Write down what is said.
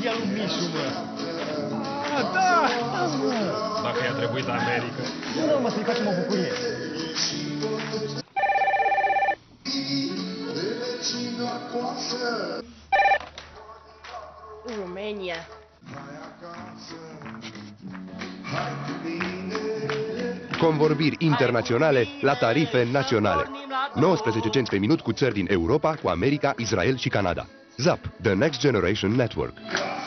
soția lui Mișu, mă. Da, mă. Dacă i-a trebuit America. Nu, mă, să-i facem o bucurie. România. Convorbiri internaționale la tarife naționale. 19 cenți pe minut cu țări din Europa, cu America, Israel și Canada. ZAP, The Next Generation Network.